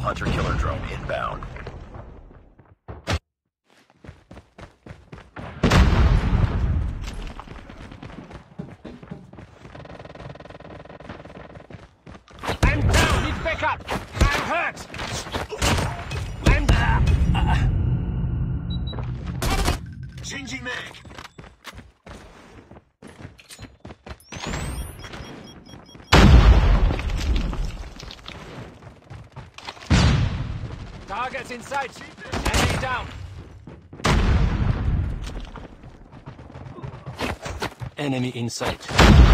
hunter-killer drone inbound. I'm down! Need backup! I'm hurt! I'm... Changing mag! Targets in sight! Enemy down! Enemy in sight.